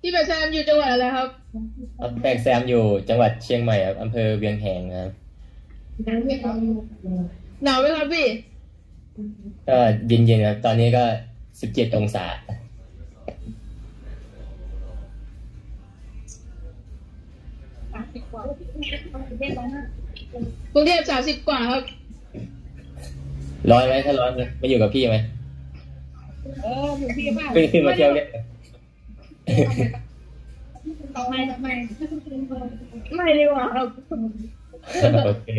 พี่แบบแซมอยู่จังหวัดอะไรครับแบกแซมอยู่จังหวัดเชียงใหม่ครับอำเภอเวียงแหงครับหนาวไหมครับพี่ก็เย็นๆครับตอนนี้ก็17 องศากรุงเทพ30กว่าครับร้อนไหมถ้าร้อนมาอยู่กับพี่ไหมอยู่พี่บ้านขึ้นมาเที่ยวเนี่ยทำไมไม่ดีกว่าครับโอเค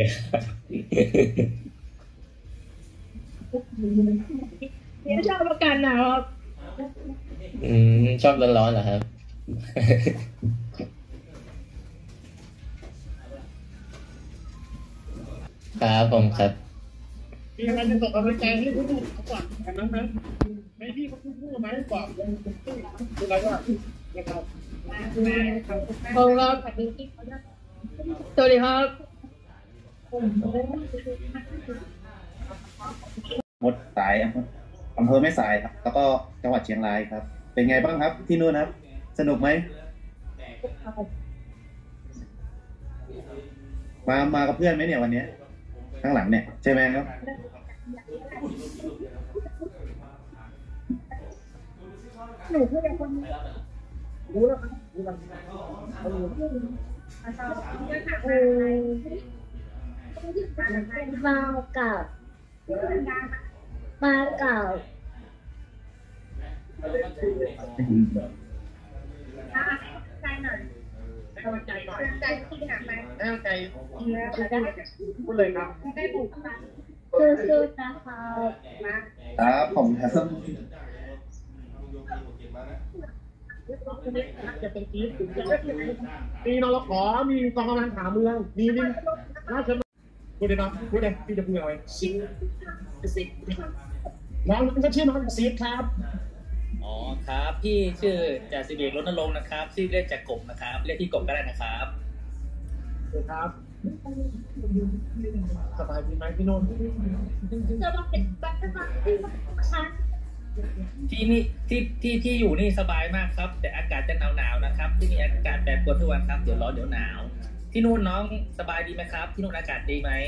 พี่ชอบอากาศหนาวครับชอบร้อนๆเหรอครับครับผมครับมีอะไรจะส่งกำลังใจให้ผู้เขาก่อนกันนั้นนะไม่พี่เขาพูดไหมบอกคืออะไรว่านะครับผมครับสวัสดีครับมดสายอำเภอแม่สายครับแล้วก็จังหวัดเชียงรายครับเป็นไงบ้างครับที่นู่นครับสนุกไหมมากับเพื่อนไหมเนี่ยวันนี้ข้างหลังเนี่ยใช่ไหมครับหนูเพื่อนคนรู้แล้วครับรู้แล้วมากับมากับใจหน่อยให้กำลังใจหน่อยใจที่หนักไหมให้กำลังใจพูดเลยครับสู้ๆนะคะครับผมครับจะเป็นจี๊ดมีนรขอมีกองกำลังขาเมืองมีนี่ราชพูดเลยนะพูดเลยพี่จะพูดอะไรน้องก็ชื่อน้องซีดครับอ๋อครับพี่ชื่อจ่าสิบเอกรณรงค์นะครับชื่อเล่นจากกบนะครับเรียกพี่กบก็ได้นะครับครับสบายดีไหมพี่โน่นที่นี่ที่อยู่นี่สบายมากครับแต่อากาศจะหนาวนะครับที่นี่อากาศแปรปรวนทุกวันครับเดี๋ยวร้อนเดี๋ยวหนาวที่นู่นน้องสบายดีไหมครับที่นู่นอากาศดีไหม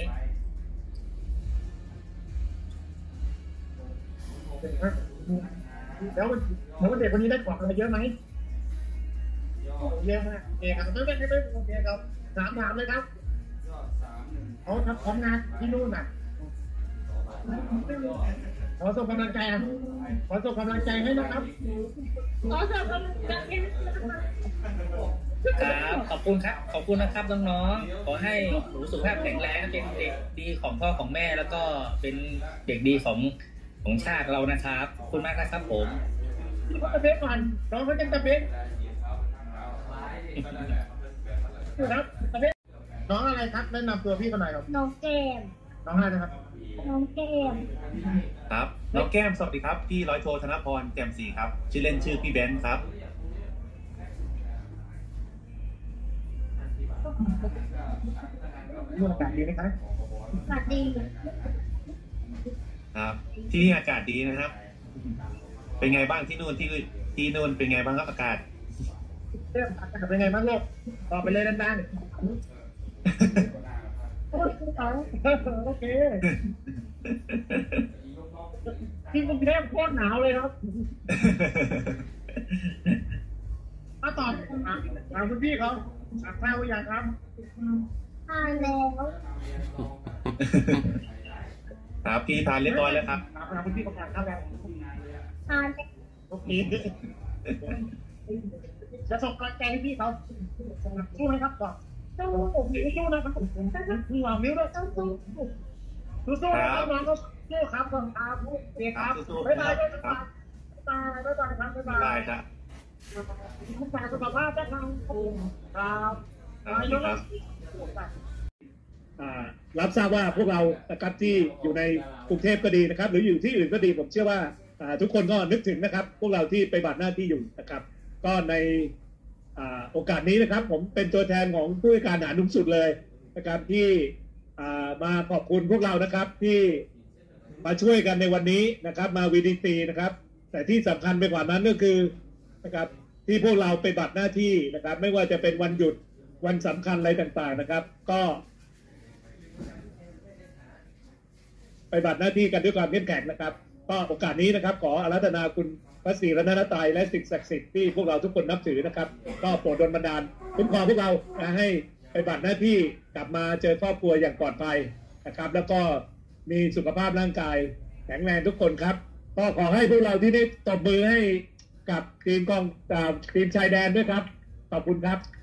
แล้วเด็กคนนี้ได้ของอะไรเยอะไหมเยอะมากเอกครับไม่โอเคครับถามเลยครับเขาทำของงานที่นู่นน่ะขอส่งกำลังใจให้นะครับขอส่งกำลังใจให้ครับขอบคุณครับขอบคุณนะครับน้องๆขอให้หนูสุขภาพแข็งแรงเป็นเด็กดีของพ่อของแม่แล้วก็เป็นเด็กดีของชาติเรานะครับขอบคุณมากนะครับผมพี่เขาตะเบกก่อนน้องเขาจะตะเบกครับตะเบกน้องอะไรครับแนะนำตัวพี่กันหน่อยครับน้องแก้มน้องอะไรนะครับน้องแก้มครับน้องแก้มสวัสดีครับพี่ร้อยโทธนพรแจ่มศรีครับชื่อเล่นชื่อพี่เบนซ์ครับนู่นอากาศดีไหมครับสวัสดีครับที่นี่อากาศดีนะครับ เป็นไงบ้างที่นู่นเป็นไงบ้างครับอากาศเป็นไงบ้างลูกตอบไปเลยดังๆโอเคที่กรุงเทพโคตรหนาวเลยครับมาตอบถามคุณพี่เขาทราบหรือยังครับทานแล้วครับพี่ทานเรียบร้อยแล้วครับถามคุณพี่ประกาศครับแล้วทานโอเคจะส่งกำลังใจให้พี่เขาสู้ไหมครับก่อนสู้นะครับมีหวังนิ้วด้วยสู้นะครับน้องก็สู้ครับก่อนครับเด็กครับบ๊ายบายครับบ๊ายบายครับบ๊ายบายครับรักษาสุขภาพนะครับครับรับทราบว่าพวกเรานะครับที่อยู่ในกรุงเทพก็ดีนะครับหรืออยู่ที่อื่นก็ดีผมเชื่อว่าทุกคนก็นึกถึงนะครับพวกเราที่ไปบัตรหน้าที่อยู่นะครับก็ในโอกาสนี้นะครับผมเป็นตัวแทนของผู้การทหารสูงสุดเลยนะครับที่มาขอบคุณพวกเรานะครับที่มาช่วยกันในวันนี้นะครับมาวีดีตีนะครับแต่ที่สำคัญไปกว่านั้นก็คือนะครับทที่พวกเราไปบัตรหน้าที่นะครับ ไม่ว่าจะเป็นวันหยุดวันสำคัญอะไรต่างๆนะครับ ก็ไปบัตรหน้าที่กันด้วยความเข้มแข็งนะครับก็โอกาสนี้นะครับขออาราธนาคุณพระศรีรัตนตรัยและสิ่งศักดิ์สิทธิ์ที่พวกเราทุกคนนับถือนะครับก็โปรดดลบันดาลคุ้มครองพวกเราให้ไปบัตรหน้าที่กลับมาเจอครอบครัวอย่างปลอดภัยนะครับแล้วก็มีสุขภาพร่างกายแข็งแรงทุกคนครับก็ขอให้พวกเราที่ได้ตบมือให้กับทีมชายแดนด้วยครับขอบคุณครับ